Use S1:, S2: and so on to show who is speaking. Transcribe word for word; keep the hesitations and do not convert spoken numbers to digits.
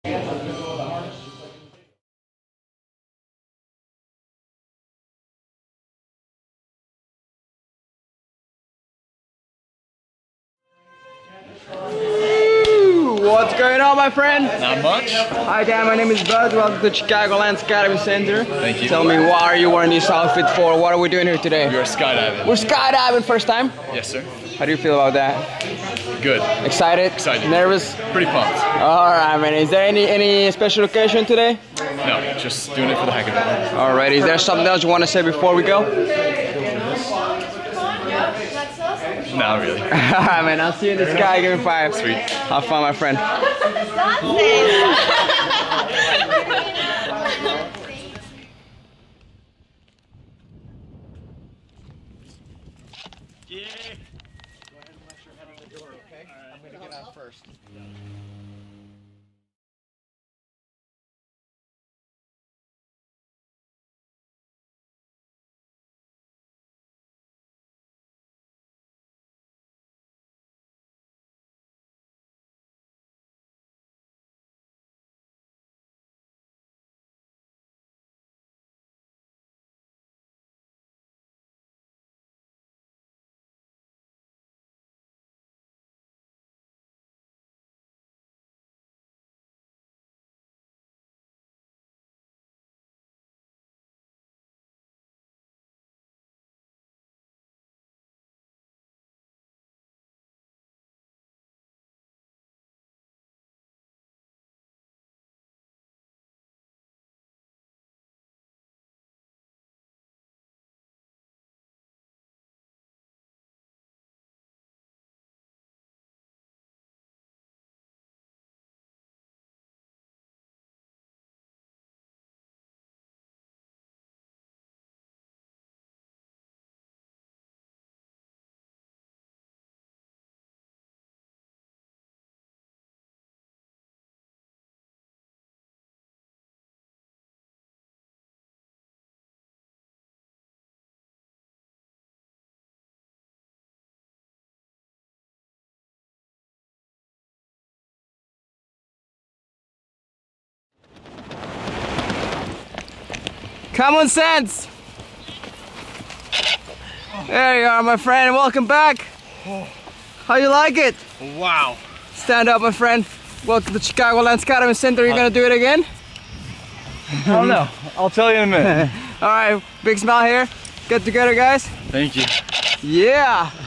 S1: What's going on, my friend?
S2: Not much.
S1: Hi Dan, my name is Bud. Welcome to Chicagoland Skydiving Center.
S2: Thank you.
S1: Tell me, why are you wearing this outfit for? What are we doing here today?
S2: We are skydiving.
S1: We're skydiving first time?
S2: Yes, sir.
S1: How do you feel about that?
S2: Good.
S1: Excited?
S2: Excited.
S1: Nervous?
S2: Pretty pumped.
S1: Alright, man. Is there any, any special occasion today?
S2: No, just doing it for the heck of it.
S1: Alright, is there something else you want to say before we go?
S2: Not really.
S1: Alright, man. I'll see you in the sky. Give me five.
S2: Sweet.
S1: Have fun, my friend.
S3: Yeah. Go ahead and let your head on the door, okay? Right. I'm gonna get out first.
S1: Common sense! There you are, my friend. Welcome back. How you like it?
S2: Wow.
S1: Stand up, my friend. Welcome to Chicagoland Skydiving Center. You're gonna do it again?
S2: I don't know. I'll tell you in a minute.
S1: Alright, big smile here. Get together, guys.
S2: Thank you.
S1: Yeah!